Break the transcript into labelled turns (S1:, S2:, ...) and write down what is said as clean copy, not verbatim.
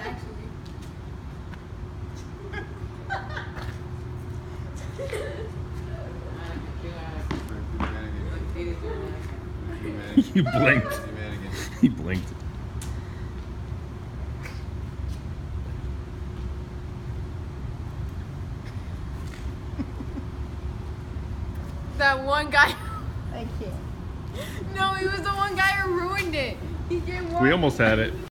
S1: actually.
S2: You blinked. He blinked.
S1: That one guy.
S3: I can't.
S1: No, he was the one guy who ruined it. He gave one.
S2: We almost had it.